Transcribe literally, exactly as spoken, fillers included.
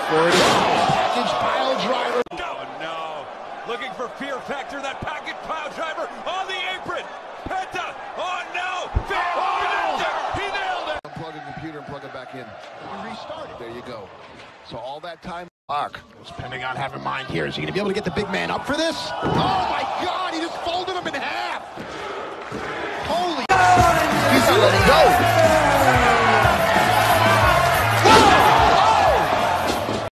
for it. Package pile driver. Oh no! Looking for fear factor. That package pile driver on the apron. Penta. Oh no! Oh, he nailed it. Unplug the computer and plug it back in. And restart it. There you go. So all that time. Arc. What's Pentagon have in mind here? Is he going to be able to get the big man up for this? Oh my God! He just folded him in half. Holy! He's not letting go.